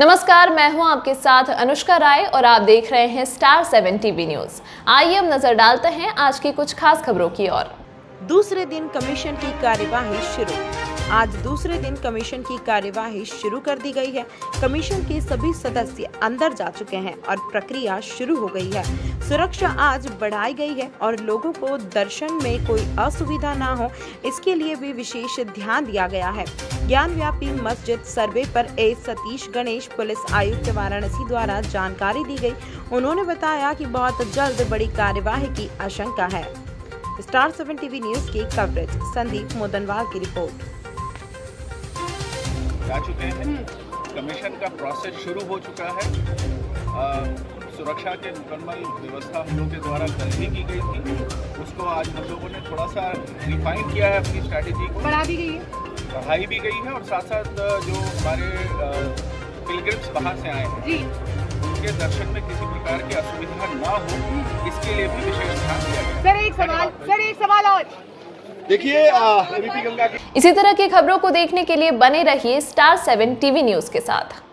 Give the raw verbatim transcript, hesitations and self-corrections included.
नमस्कार, मैं हूं आपके साथ अनुष्का राय और आप देख रहे हैं स्टार सेवन टीवी न्यूज। आइए अब नजर डालते हैं आज की कुछ खास खबरों की ओर। दूसरे दिन कमीशन की कार्यवाही शुरू। आज दूसरे दिन कमीशन की कार्यवाही शुरू कर दी गई है। कमीशन के सभी सदस्य अंदर जा चुके हैं और प्रक्रिया शुरू हो गई है। सुरक्षा आज बढ़ाई गई है और लोगों को दर्शन में कोई असुविधा ना हो, इसके लिए भी विशेष ध्यान दिया गया है। ज्ञानव्यापी मस्जिद सर्वे पर ए सतीश गणेश पुलिस आयुक्त वाराणसी द्वारा जानकारी दी गई। उन्होंने बताया कि बहुत जल्द बड़ी कार्यवाही की आशंका है। स्टार सेवन टीवी न्यूज की कवरेज संदीप मोदनवाल की रिपोर्ट। जा चुके हैं, कमीशन का प्रोसेस शुरू हो चुका है। आ, सुरक्षा के मुकम्मल व्यवस्था हम लोग के द्वारा कल ही की गई थी, उसको आज हम लोगों ने थोड़ा सा रिफाइन किया है, अपनी स्ट्रैटेजी को बढ़ा भी गई है बढ़ाई भी गई है और साथ साथ जो हमारे पिलग्रिम्स बाहर से आए हैं जी, उनके दर्शन में किसी प्रकार की असुविधा ना हो, इसके लिए भी विशेष ध्यान दिया गया। सर एक सवाल सर एक सवाल और देखिए, एबीपी गंगा की इसी तरह की खबरों को देखने के लिए बने रहिए स्टार सेवन टीवी न्यूज के साथ।